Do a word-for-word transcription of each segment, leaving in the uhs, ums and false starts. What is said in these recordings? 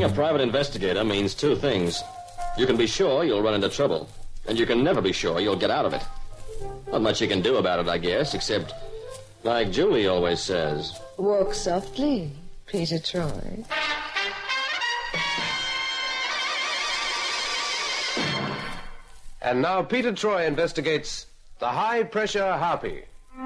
a private investigator means two things. You can be sure you'll run into trouble, and you can never be sure you'll get out of it. Not much you can do about it, I guess, except, like Julie always says... Walk softly, Peter Troy. And now Peter Troy investigates the High Pressure Harpy.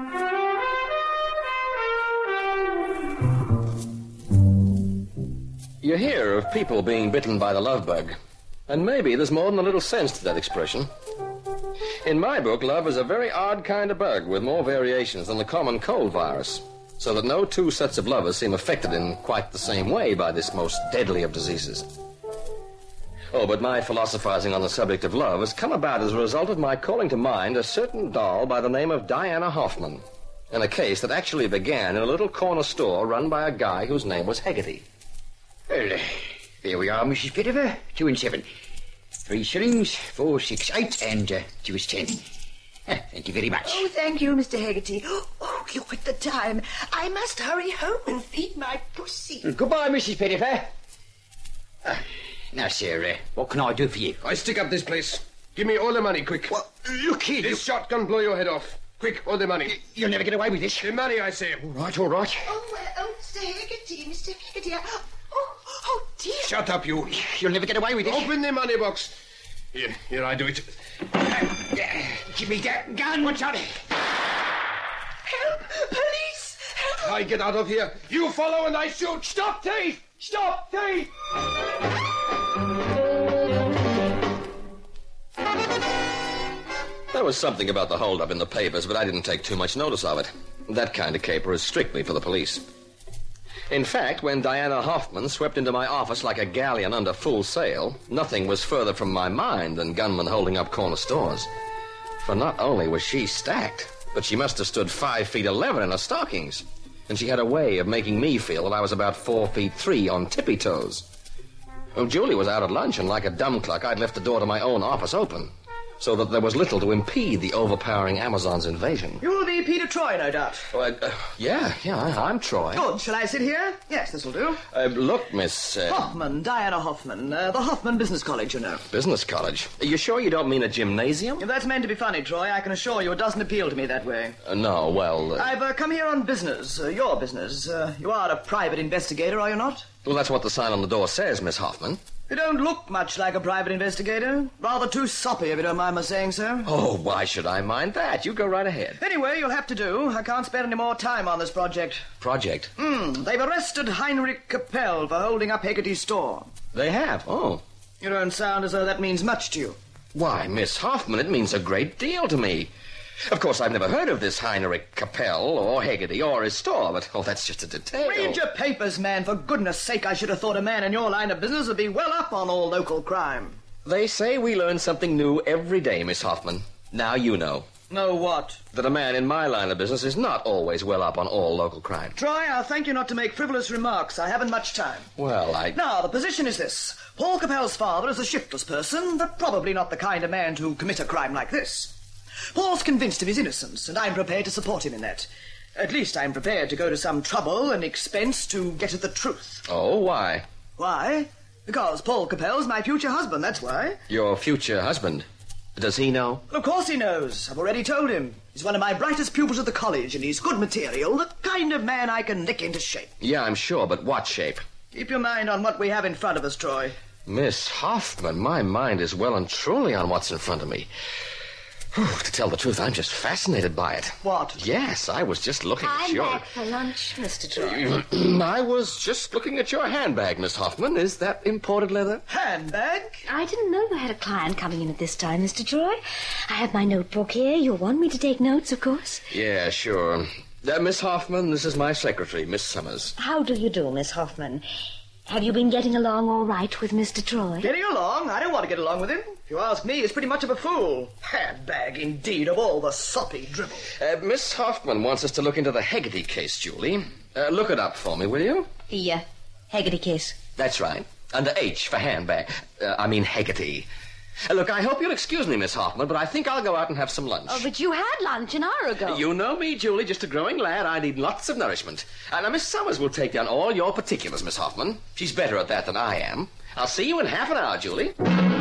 You hear of people being bitten by the love bug, and maybe there's more than a little sense to that expression. In my book, love is a very odd kind of bug with more variations than the common cold virus, so that no two sets of lovers seem affected in quite the same way by this most deadly of diseases. Oh, but my philosophizing on the subject of love has come about as a result of my calling to mind a certain doll by the name of Diana Hoffman, in a case that actually began in a little corner store run by a guy whose name was Haggerty. Well, uh, there we are, Missus Pettifer. Two and seven. Three shillings, four, six, eight, and uh, two is ten. Uh, thank you very much. Oh, thank you, Mister Haggerty. Oh, oh, look at the time. I must hurry home and feed my pussy. Mm, goodbye, Missus Pettifer. Uh, now, sir, uh, what can I do for you? I stick up this place. Give me all the money, quick. Well, look here. This you... shotgun blow your head off. Quick, all the money. Y- you'll never get away with this. The money, I say. All right, all right. Oh, uh, oh, Mister Haggerty, Mister Haggerty. Oh, oh, dear. Shut up, you. You'll never get away with this. Open the money box. Here, here, I do it. Uh, give me that gun. What's on it? Help! Police! Help! I get out of here. You follow and I shoot. Stop, thief! Stop, thief! There was something about the hold-up in the papers, but I didn't take too much notice of it. That kind of caper is strictly for the police. In fact, when Diana Hoffman swept into my office like a galleon under full sail, nothing was further from my mind than gunmen holding up corner stores. For not only was she stacked, but she must have stood five feet eleven in her stockings. And she had a way of making me feel that I was about four feet three on tippy toes. Well, Julie was out at lunch, and like a dumb cluck, I'd left the door to my own office open, so that there was little to impede the overpowering Amazon's invasion. You'll be Peter Troy, no doubt. Oh, I, uh, yeah, yeah, I, I'm Troy. Good. Shall I sit here? Yes, this'll do. Uh, look, Miss... Uh, Hoffman, Diana Hoffman. Uh, the Hoffman Business College, you know. Business college? Are you sure you don't mean a gymnasium? If that's meant to be funny, Troy, I can assure you it doesn't appeal to me that way. Uh, no, well... Uh... I've uh, come here on business, uh, your business. Uh, you are a private investigator, are you not? Well, that's what the sign on the door says, Miss Hoffman. You don't look much like a private investigator. Rather too soppy, if you don't mind my saying so. Oh, why should I mind that? You go right ahead. Anyway, you'll have to do. I can't spend any more time on this project. Project? Hmm, they've arrested Heinrich Capel for holding up Haggerty's store. They have? Oh. You don't sound as though that means much to you. Why, Miss Hoffman, it means a great deal to me. Of course, I've never heard of this Heinrich Capel or Haggerty or his store, but, oh, that's just a detail. Read your papers, man. For goodness sake, I should have thought a man in your line of business would be well up on all local crime. They say we learn something new every day, Miss Hoffman. Now you know. Know what? That a man in my line of business is not always well up on all local crime. Troy, I'll thank you not to make frivolous remarks. I haven't much time. Well, I... Now, the position is this. Paul Capel's father is a shiftless person, but probably not the kind of man to commit a crime like this. Paul's convinced of his innocence, and I'm prepared to support him in that. At least I'm prepared to go to some trouble and expense to get at the truth. Oh, why? Why? Because Paul Capel's my future husband, that's why. Your future husband? Does he know? Well, of course he knows. I've already told him. He's one of my brightest pupils at the college, and he's good material, the kind of man I can lick into shape. Yeah, I'm sure, but what shape? Keep your mind on what we have in front of us, Troy. Miss Hoffman, my mind is well and truly on what's in front of me. Whew, to tell the truth, I'm just fascinated by it. What? Yes, I was just looking I'm at your... back for lunch, Mister Troy. I was just looking at your handbag, Miss Hoffman. Is that imported leather? Handbag? I didn't know you had a client coming in at this time, Mister Troy. I have my notebook here. You'll want me to take notes, of course. Yeah, sure. Uh, Miss Hoffman, this is my secretary, Miss Summers. How do you do, Miss Hoffman? Have you been getting along all right with Mister Troy? Getting along? I don't want to get along with him. If you ask me, he's pretty much of a fool. Handbag, indeed, of all the soppy dribble. Uh, Miss Hoffman wants us to look into the Haggerty case, Julie. Uh, look it up for me, will you? The uh, Haggerty case. That's right. Under H for handbag. Uh, I mean Haggerty. Uh, look, I hope you'll excuse me, Miss Hoffman, but I think I'll go out and have some lunch. Oh, but you had lunch an hour ago. You know me, Julie, just a growing lad. I need lots of nourishment. And now Miss Summers will take down all your particulars, Miss Hoffman. She's better at that than I am. I'll see you in half an hour, Julie.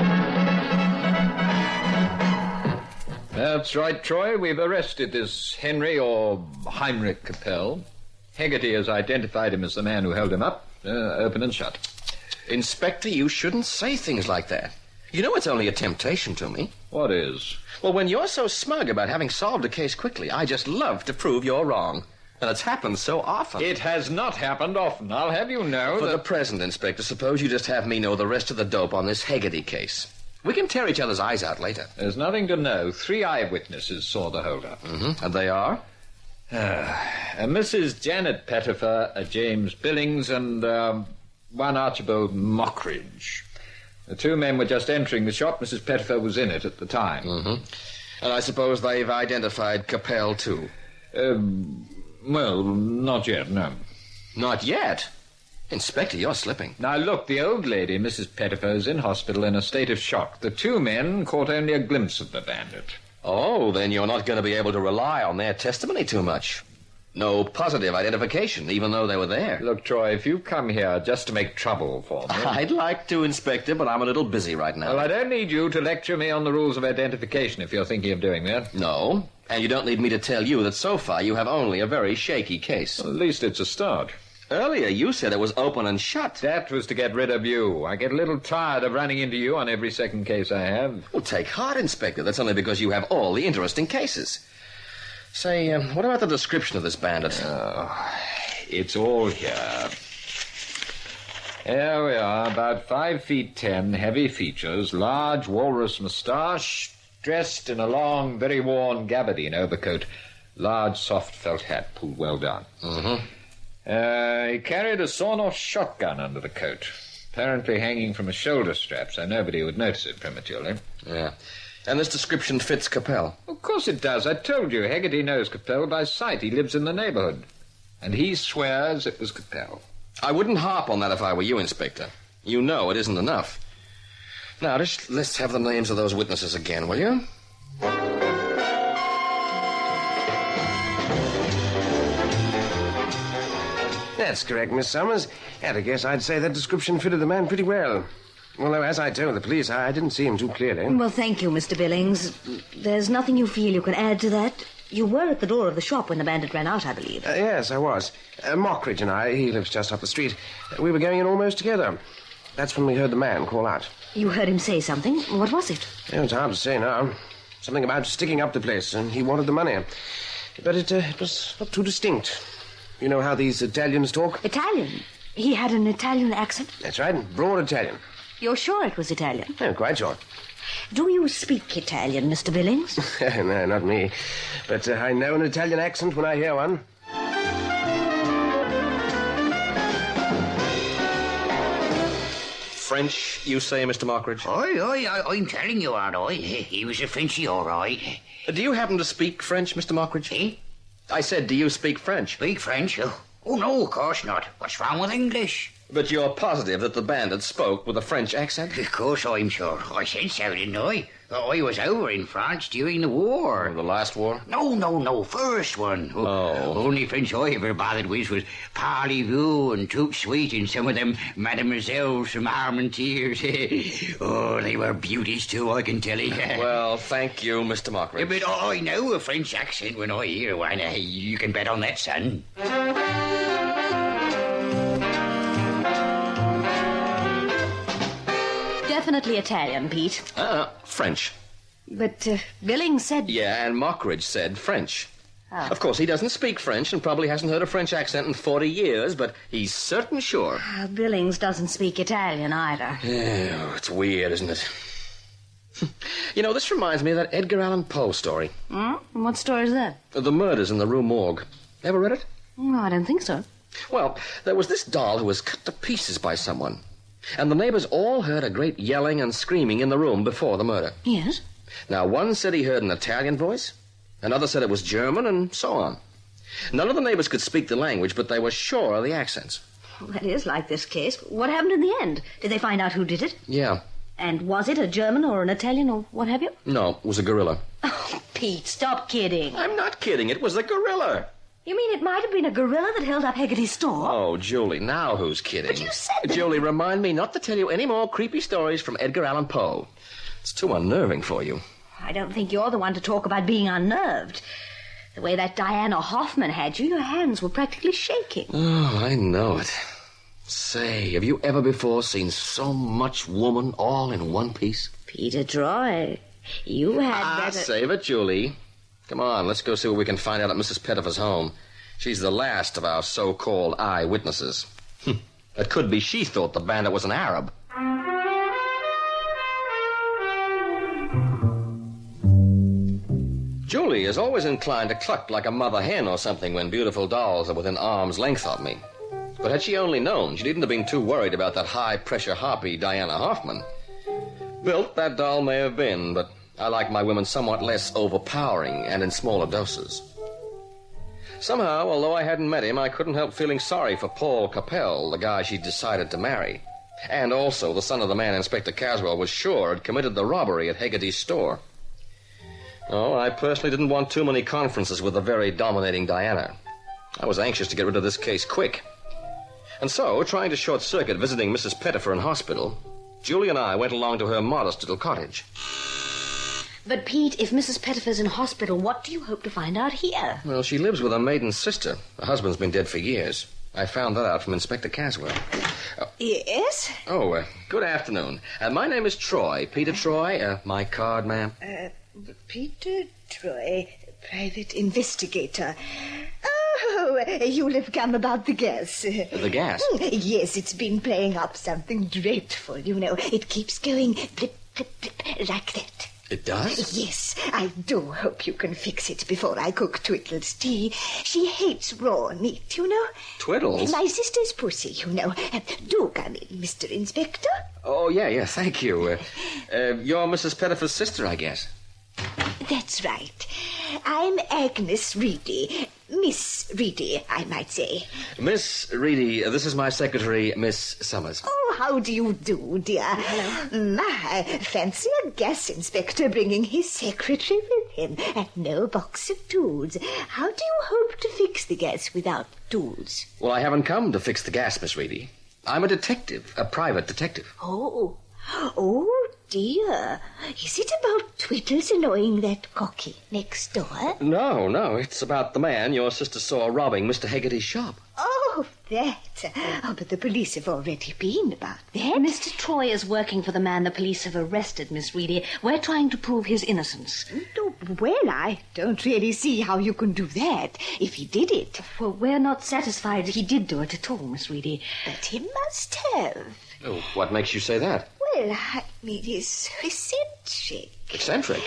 That's right, Troy. We've arrested this Henry, or Heinrich Capel. Hegarty has identified him as the man who held him up. Uh, open and shut. Inspector, you shouldn't say things like that. You know it's only a temptation to me. What is? Well, when you're so smug about having solved a case quickly, I just love to prove you're wrong. And it's happened so often. It has not happened often. I'll have you know For that... the present, Inspector, suppose you just have me know the rest of the dope on this Hegarty case. We can tear each other's eyes out later. There's nothing to know. Three eyewitnesses saw the holdup. Mm-hmm. And they are? Uh, uh, Missus Janet Pettifer, uh, James Billings, and um, one Archibald Mockridge. The two men were just entering the shop. Missus Pettifer was in it at the time. Mm-hmm. And I suppose they've identified Capel, too? Um, well, not yet, no. Not yet? Inspector, you're slipping. Now, look, the old lady, Missus Pettifer, is in hospital in a state of shock. The two men caught only a glimpse of the bandit. Oh, then you're not going to be able to rely on their testimony too much. No positive identification, even though they were there. Look, Troy, if you come here just to make trouble for me... I'd like to, Inspector, but I'm a little busy right now. Well, I don't need you to lecture me on the rules of identification if you're thinking of doing that. No, and you don't need me to tell you that so far you have only a very shaky case. Well, at least it's a start. Earlier you said it was open and shut. That was to get rid of you. I get a little tired of running into you on every second case I have. Well, take heart, Inspector. That's only because you have all the interesting cases. Say, uh, what about the description of this bandit? Oh, it's all here. Here we are, about five feet ten, heavy features, large walrus moustache, dressed in a long, very worn gabardine overcoat, large soft felt hat pulled well down. Mm-hmm. Uh, he carried a sawn-off shotgun under the coat, apparently hanging from a shoulder strap, so nobody would notice it prematurely. Yeah. And this description fits Capel? Of course it does. I told you, Hegarty knows Capel by sight. He lives in the neighborhood. And he swears it was Capel. I wouldn't harp on that if I were you, Inspector. You know it isn't enough. Now, just let's have the names of those witnesses again, will you? That's correct, Miss Summers. At a guess, I'd say that description fitted the man pretty well. Although, as I told the police, I didn't see him too clearly. Well, thank you, Mister Billings. There's nothing you feel you can add to that? You were at the door of the shop when the bandit ran out, I believe. Uh, yes, I was. Uh, Mockridge and I, he lives just up the street, uh, we were going in almost together. That's when we heard the man call out. You heard him say something? What was it? Oh, it's hard to say now. Something about sticking up the place, and he wanted the money. But it, uh, it was not too distinct. You know how these Italians talk? Italian? He had an Italian accent? That's right, broad Italian. You're sure it was Italian? Oh, quite sure. Do you speak Italian, Mister Billings? No, not me. But uh, I know an Italian accent when I hear one. French, you say, Mister Mockridge? Aye, aye, I, I'm telling you, aren't I? He was a Frenchy, all right. Uh, do you happen to speak French, Mister Mockridge? Eh? I said, do you speak French? Speak French? Oh, oh, no, of course not. What's wrong with English? But you're positive that the bandit spoke with a French accent? Of course I'm sure. I said so, didn't I? I was over in France during the war. Oh, the last war? No, no, no, first one. Oh. Only French I ever bothered with was Parlez-vous and Tout Sweet and some of them mademoiselles from Armentières. Oh, they were beauties too, I can tell you. Well, thank you, Mister Mockridge. But I know a French accent when I hear one. You can bet on that, son. Definitely Italian, Pete. Uh, French. But uh, Billings said... Yeah, and Mockridge said French. Ah. Of course, he doesn't speak French and probably hasn't heard a French accent in forty years, but he's certain sure. Uh, Billings doesn't speak Italian either. Oh, it's weird, isn't it? You know, this reminds me of that Edgar Allan Poe story. Hmm? What story is that? The Murders in the Rue Morgue. Ever read it? No, I don't think so. Well, there was this doll who was cut to pieces by someone. And the neighbors all heard a great yelling and screaming in the room before the murder. Yes? Now, one said he heard an Italian voice, another said it was German, and so on. None of the neighbors could speak the language, but they were sure of the accents. Well, that is like this case. What happened in the end? Did they find out who did it? Yeah. And was it a German or an Italian or what have you? No, it was a gorilla. Oh, Pete, stop kidding. I'm not kidding. It was a gorilla. You mean it might have been a gorilla that held up Haggerty's store? Oh, Julie, now who's kidding? But you said that... Julie, remind me not to tell you any more creepy stories from Edgar Allan Poe. It's too unnerving for you. I don't think you're the one to talk about being unnerved. The way that Diana Hoffman had you, your hands were practically shaking. Oh, I know it. Say, have you ever before seen so much woman all in one piece? Peter Troy, you had ah, better... save it, Julie. Come on, let's go see what we can find out at Missus Pettifer's home. She's the last of our so-called eyewitnesses. It could be she thought the bandit was an Arab. Julie is always inclined to cluck like a mother hen or something when beautiful dolls are within arm's length of me. But had she only known, she needn't have been too worried about that high-pressure harpy Diana Hoffman. Built that doll may have been, but I like my women somewhat less overpowering and in smaller doses. Somehow, although I hadn't met him, I couldn't help feeling sorry for Paul Capel, the guy she decided to marry. And also the son of the man Inspector Caswell was sure had committed the robbery at Haggerty's store. Oh, I personally didn't want too many conferences with the very dominating Diana. I was anxious to get rid of this case quick. And so, trying to short-circuit visiting Missus Pettifer in hospital, Julie and I went along to her modest little cottage. But, Pete, if Missus Pettifer's in hospital, what do you hope to find out here? Well, she lives with her maiden sister. Her husband's been dead for years. I found that out from Inspector Caswell. Uh, Yes? oh, uh, good afternoon. Uh, my name is Troy. Peter Troy. Uh, my card, ma'am. Uh, Peter Troy, private investigator. Oh, you'll have come about the gas. The gas? Yes, it's been playing up something dreadful, you know. It keeps going blip, blip, blip, like that. It does? Yes, I do hope you can fix it before I cook Twiddle's tea. She hates raw meat, you know. Twiddles? My sister's pussy, you know. Uh, do come in, Mister Inspector. Oh, yeah, yeah, thank you. Uh, uh, you're Missus Pettifer's sister, I guess. That's right. I'm Agnes Reedy. Miss Reedy, I might say. Miss Reedy, this is my secretary, Miss Summers. Oh, how do you do, dear? Hello. My, fancy a gas inspector bringing his secretary with him, and no box of tools. How do you hope to fix the gas without tools? Well, I haven't come to fix the gas, Miss Reedy. I'm a detective, a private detective. Oh, oh, dear. Is it about Twiddles annoying that cocky next door? No, no, it's about the man your sister saw robbing Mister Haggerty's shop. Oh, that. Oh, but the police have already been about that. Mister Troy is working for the man the police have arrested, Miss Reedy. We're trying to prove his innocence. Oh, well, I don't really see how you can do that if he did it. Well, we're not satisfied he did do it at all, Miss Reedy. But he must have. Oh, what makes you say that? Well, I mean, he's eccentric. Eccentric?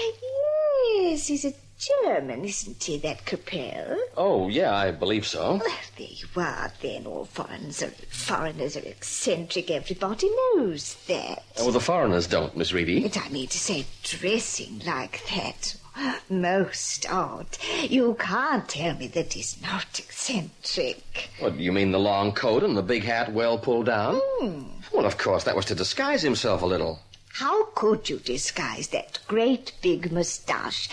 Yes, he's a German, isn't he, that Capel? Oh, yeah, I believe so. Well, there you are, then. All foreigners are, foreigners are eccentric. Everybody knows that. Oh, the foreigners don't, Miss Reedy. But I mean to say, dressing like that. Most odd. You can't tell me that he's not eccentric. What, you mean the long coat and the big hat well pulled down? Mm. Well, of course, that was to disguise himself a little. How could you disguise that great big moustache?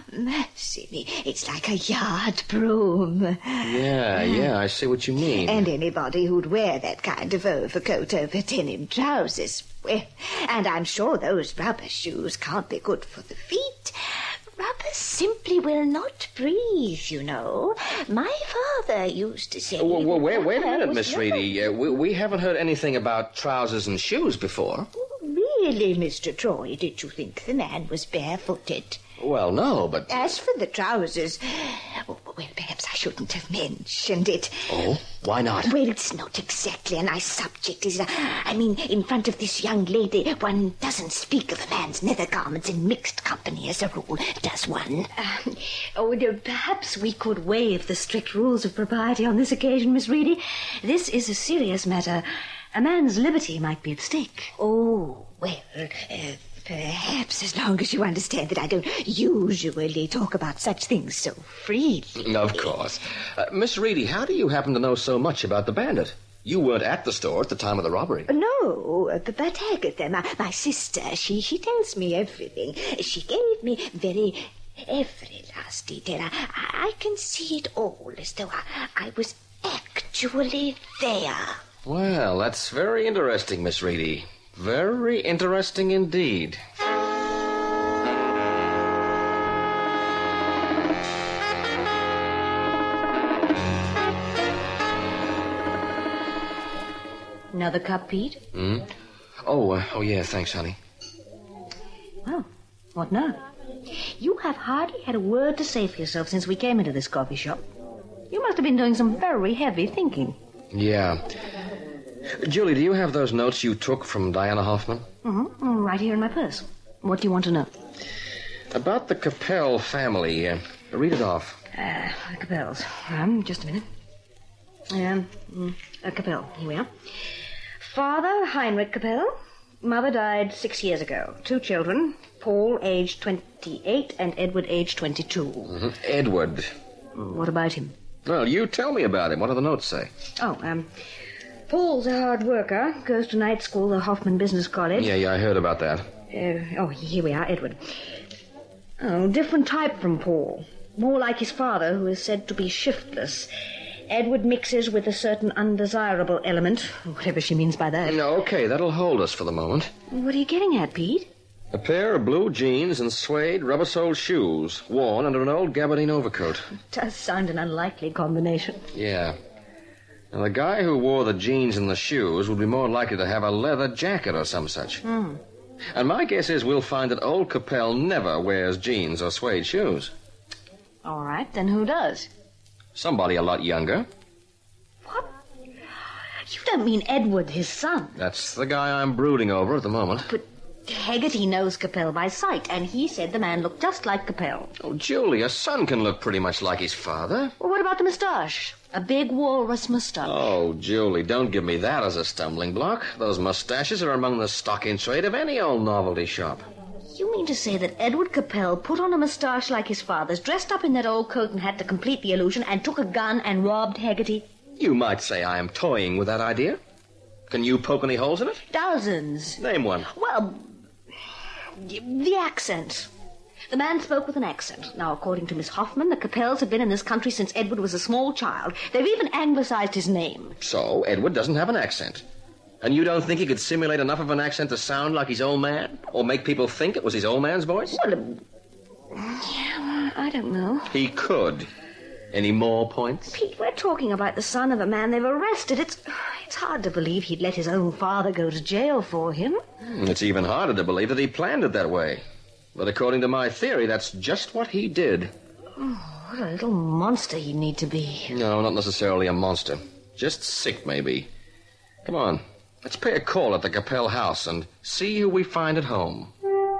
Mercy me, it's like a yard broom. Yeah, yeah, I see what you mean. And anybody who'd wear that kind of overcoat over denim trousers, well, and I'm sure those rubber shoes can't be good for the feet. Rubber simply will not breathe, you know. My father used to say... Oh, well, well, wait, wait a minute, was Miss never- Reedy. Uh, we, we haven't heard anything about trousers and shoes before. Really, Mister Troy, did you think the man was barefooted? Well, no, but... As for the trousers, oh, well, perhaps I shouldn't have mentioned it. Oh, why not? Well, it's not exactly a nice subject, is it? I mean, in front of this young lady, one doesn't speak of a man's nether garments in mixed company as a rule, does one? Um, oh, no, perhaps we could waive the strict rules of propriety on this occasion, Miss Reedy. This is a serious matter. A man's liberty might be at stake. Oh, well, uh, perhaps as long as you understand that I don't usually talk about such things so freely. Of course. Uh, Miss Reedy, how do you happen to know so much about the bandit? You weren't at the store at the time of the robbery. No, but, but Agatha, my, my sister, she, she tells me everything. She gave me very, every last detail. I, I can see it all as though I, I was actually there. Well, that's very interesting, Miss Reedy. Very interesting indeed. Another cup, Pete? Hmm? Oh, uh, oh, yeah, thanks, honey. Well, what now? You have hardly had a word to say for yourself since we came into this coffee shop. You must have been doing some very heavy thinking. Yeah. Julie, do you have those notes you took from Diana Hoffman? Mm-hmm. Right here in my purse. What do you want to know? About the Capel family. Uh, read it off. Uh, the Capels. Um, just a minute. Um, mm, uh, Capel. Here we are. Father, Heinrich Capel. Mother died six years ago. Two children. Paul, aged twenty-eight, and Edward, aged twenty-two. Mm-hmm. Edward. What about him? Well, you tell me about him. What do the notes say? Oh, um... Paul's a hard worker. Goes to night school at Hoffman Business College. Yeah, yeah, I heard about that. Uh, oh, here we are, Edward. Oh, different type from Paul. More like his father, who is said to be shiftless. Edward mixes with a certain undesirable element, whatever she means by that. No, okay, that'll hold us for the moment. What are you getting at, Pete? A pair of blue jeans and suede rubber-soled shoes, worn under an old gabardine overcoat. Does sound an unlikely combination. Yeah. Now, the guy who wore the jeans and the shoes would be more likely to have a leather jacket or some such. Hmm. And my guess is we'll find that old Capel never wears jeans or suede shoes. All right, then who does? Somebody a lot younger. What? You don't mean Edward, his son? That's the guy I'm brooding over at the moment. But Haggerty knows Capel by sight, and he said the man looked just like Capel. Oh, Julie, a son can look pretty much like his father. Well, what about the moustache? A big walrus moustache. Oh, Julie, don't give me that as a stumbling block. Those mustaches are among the stock in trade of any old novelty shop. You mean to say that Edward Capel put on a moustache like his father's, dressed up in that old coat and hat to complete the illusion, and took a gun and robbed Haggerty? You might say I am toying with that idea. Can you poke any holes in it? Dozens. Name one. Well, the accent. The man spoke with an accent. Now, according to Miss Hoffman, the Capels have been in this country since Edward was a small child. They've even anglicized his name. So, Edward doesn't have an accent. And you don't think he could simulate enough of an accent to sound like his old man? Or make people think it was his old man's voice? Well, um, yeah, I don't know. He could. Any more points? Pete, we're talking about the son of a man they've arrested. It's it's hard to believe he'd let his own father go to jail for him. It's even harder to believe that he planned it that way. But according to my theory, that's just what he did. Oh, what a little monster he'd need to be. No, not necessarily a monster. Just sick, maybe. Come on. Let's pay a call at the Capel house and see who we find at home.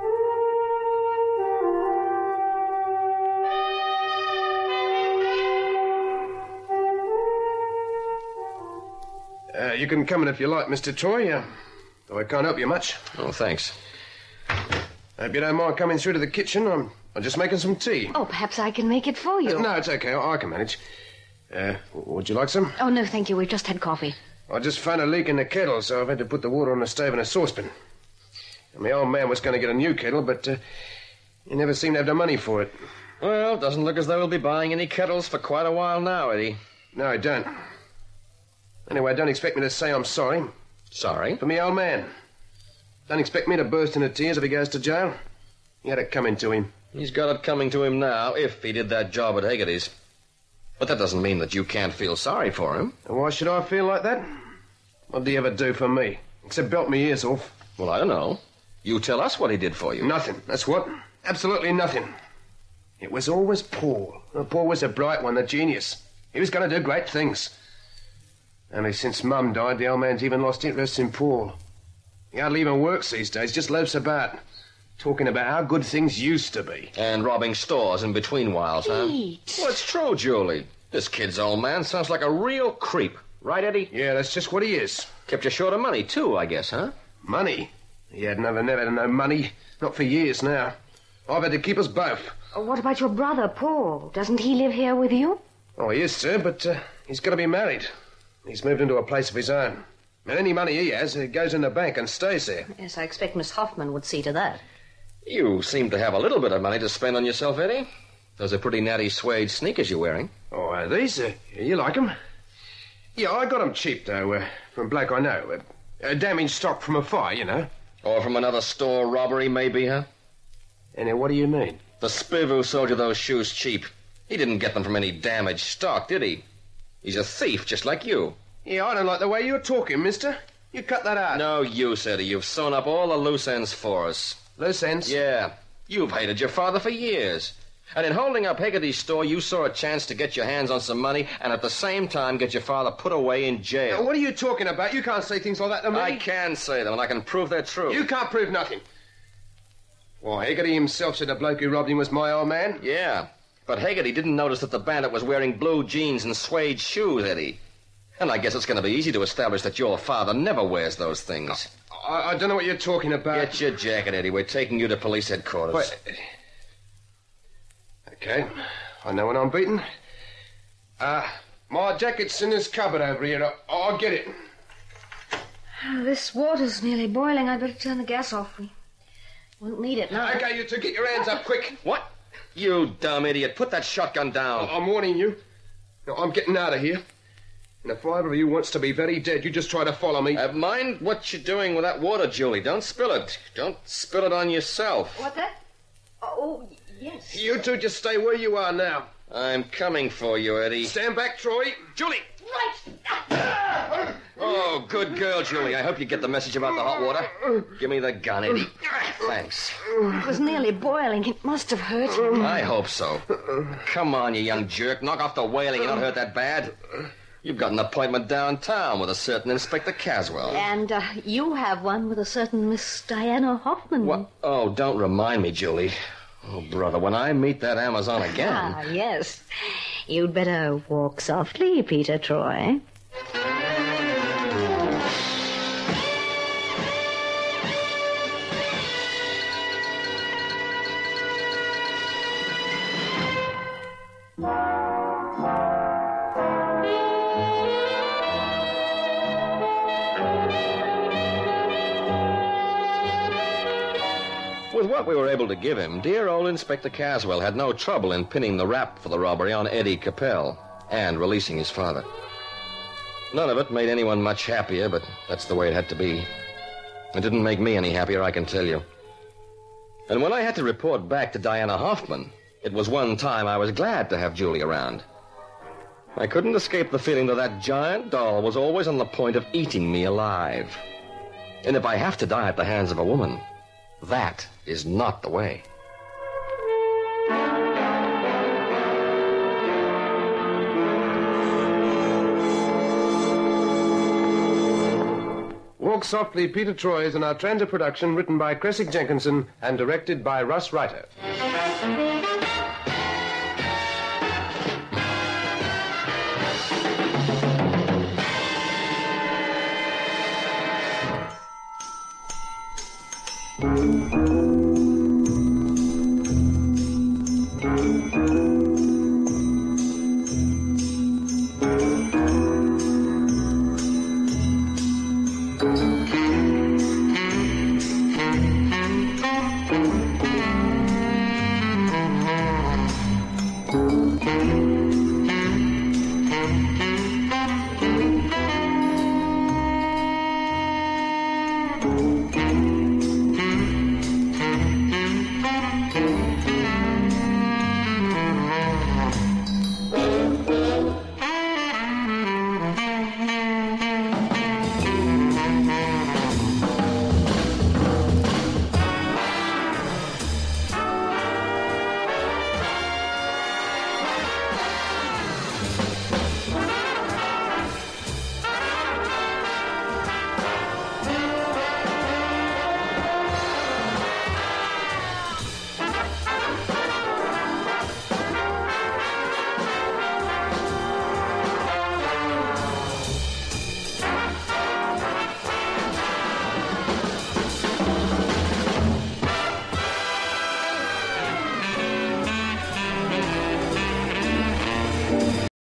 Uh, you can come in if you like, Mister Troy. Uh, though I can't help you much. Oh, thanks. Hope you don't mind coming through to the kitchen. I'm, I'm just making some tea. Oh, perhaps I can make it for you. Uh, no, it's okay. I, I can manage. Uh, would you like some? Oh, no, thank you. We've just had coffee. I just found a leak in the kettle, so I've had to put the water on the stove in a saucepan. And my old man was going to get a new kettle, but uh, he never seemed to have the money for it. Well, doesn't look as though we'll be buying any kettles for quite a while now, Eddie. No, I don't. Anyway, don't expect me to say I'm sorry. Sorry? For me old man. Don't expect me to burst into tears if he goes to jail. He had it coming to him. He's got it coming to him now, if he did that job at Haggerty's. But that doesn't mean that you can't feel sorry for him. And why should I feel like that? What did he ever do for me? Except belt me ears off. Well, I don't know. You tell us what he did for you. Nothing, that's what. Absolutely nothing. It was always Paul. Well, Paul was a bright one, a genius. He was going to do great things. Only since Mum died, the old man's even lost interest in Paul. He hardly even works these days, just loafs about, talking about how good things used to be. And robbing stores in between whiles, huh? Pete. Well, it's true, Julie. This kid's old man sounds like a real creep. Right, Eddie? Yeah, that's just what he is. Kept you short of money, too, I guess, huh? Money? He had never, never had no money. Not for years now. I've had to keep us both. Oh, what about your brother, Paul? Doesn't he live here with you? Oh, he is, sir, but uh, he's got to be married. He's moved into a place of his own. And any money he has, it goes in the bank and stays there. Yes, I expect Miss Hoffman would see to that. You seem to have a little bit of money to spend on yourself, Eddie. Those are pretty natty suede sneakers you're wearing. Oh, are these? Uh, you like 'em? Yeah, I got 'em cheap, though, uh, from bloke I know. Uh, uh, damaged stock from a fire, you know. Or from another store robbery, maybe, huh? And uh, what do you mean? The spiv who sold you those shoes cheap. He didn't get them from any damaged stock, did he? He's a thief, just like you. Yeah, I don't like the way you're talking, mister. You cut that out. No use, Eddie. You've sewn up all the loose ends for us. Loose ends? Yeah. You've hated your father for years. And in holding up Haggerty's store, you saw a chance to get your hands on some money and at the same time get your father put away in jail. Now, what are you talking about? You can't say things like that to me. I can say them, and I can prove they're true. You can't prove nothing. Why, Haggerty himself said the bloke who robbed him was my old man. Yeah, but Haggerty didn't notice that the bandit was wearing blue jeans and suede shoes, Eddie. And I guess it's going to be easy to establish that your father never wears those things. I, I don't know what you're talking about. Get your jacket, Eddie. We're taking you to police headquarters. Wait. Okay, I know when I'm beaten. Uh, my jacket's in this cupboard over here. I'll, I'll get it. Oh, this water's nearly boiling. I'd better turn the gas off. We won't need it now. Okay, you two, get your hands up, quick. What? You dumb idiot. Put that shotgun down. I'm warning you. Now, I'm getting out of here. And if either of you wants to be very dead, you just try to follow me. Uh, mind what you're doing with that water, Julie. Don't spill it. Don't spill it on yourself. What that? Oh, yes. You two just stay where you are now. I'm coming for you, Eddie. Stand back, Troy. Julie! Right. Oh, good girl, Julie. I hope you get the message about the hot water. Give me the gun, Eddie. Thanks. It was nearly boiling. It must have hurt him. I hope so. Come on, you young jerk. Knock off the wailing. You're not hurt that bad. You've got an appointment downtown with a certain Inspector Caswell. And uh, you have one with a certain Miss Diana Hoffman. What? Oh, don't remind me, Julie. Oh, brother, when I meet that Amazon again... Ah, yes. You'd better walk softly, Peter Troy. With what we were able to give him, dear old Inspector Caswell had no trouble in pinning the rap for the robbery on Eddie Capel and releasing his father. None of it made anyone much happier, but that's the way it had to be. It didn't make me any happier, I can tell you. And when I had to report back to Diana Hoffman, it was one time I was glad to have Julie around. I couldn't escape the feeling that that giant doll was always on the point of eating me alive. And if I have to die at the hands of a woman, that is not the way. Walk Softly, Peter Troy is an Outranger production written by Cressy Jenkinson and directed by Russ Reiter. Thank you.